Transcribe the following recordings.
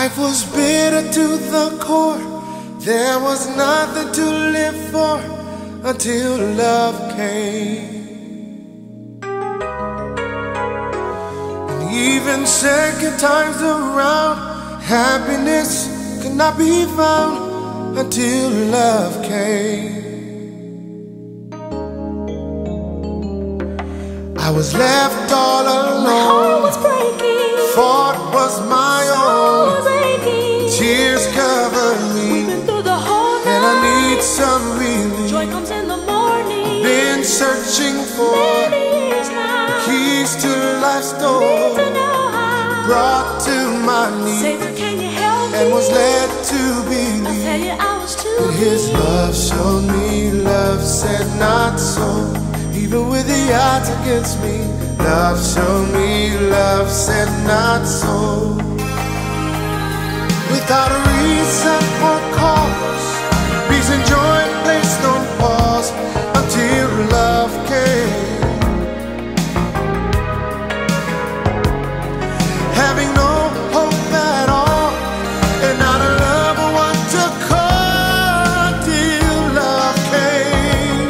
Life was bitter to the core. There was nothing to live for until love came. And even second times around, happiness could not be found until love came. I was left all alone. My heart was breaking. Thought was my own. Was aching. Tears covered me. We've been through the whole night. And I need some relief. Joy comes in the morning. Been searching for many years now. keys to life's door. Need to know how. Brought to my knees. Savior, can you help me? And was led to I believe tell you, I was too that His weak. love showed me. Love said not so. Even with the odds against me, love showed me. Love said not so. Without a reason or cause, peace and joy placed on pause until love came. Having no hope at all, and not a love or what to call till love came.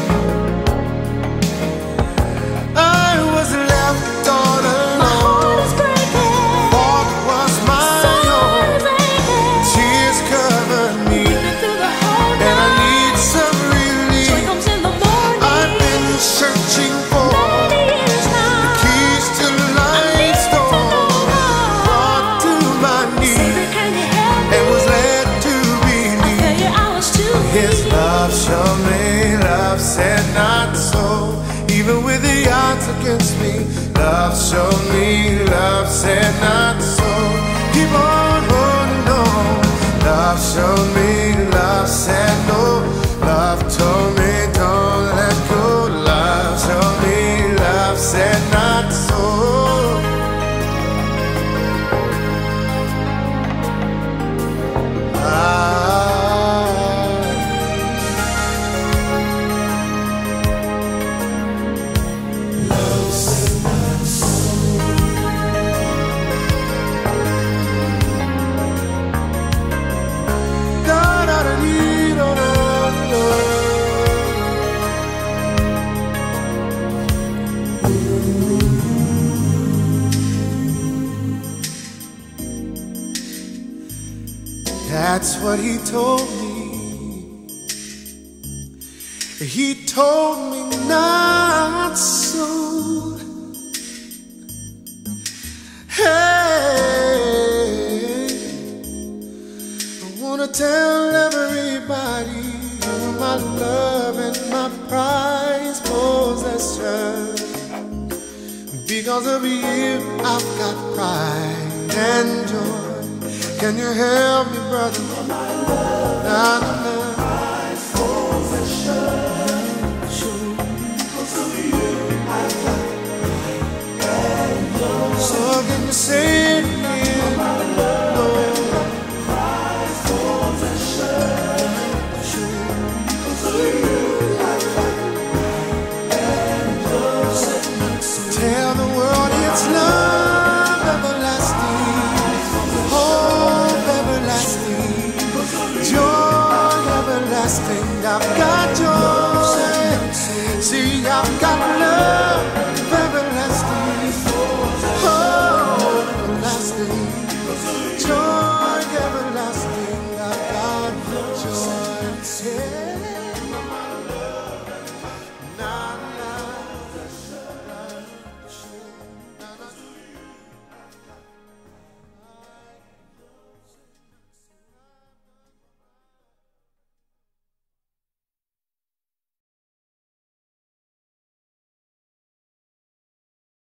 I was left all alone. My heart is breaking. Thought was my own. Soul is aching. Tears covered me, We've been through the whole and I night. need some Joy relief. comes in the morning. I've been searching for many years now. keys to life's door. Brought to my knees Savior, can you help me? and was led to I tell believe you, I was too His weak. love showed me. Love said not so. Even with the odds against me, love showed me. Love said not so. Keep on holding on. Love showed me. Love said no. Love told me don't let go. Love showed me. Love said not so. That's what He told me. He told me not so. Hey, I wanna tell everybody you're my love and my prized possession. Because of you, I've got pride and joy. Can you help me, brother? Nah, nah, nah. So can you say it again? Tell the world it's love everlasting, hope everlasting, joy everlasting. I've got joy.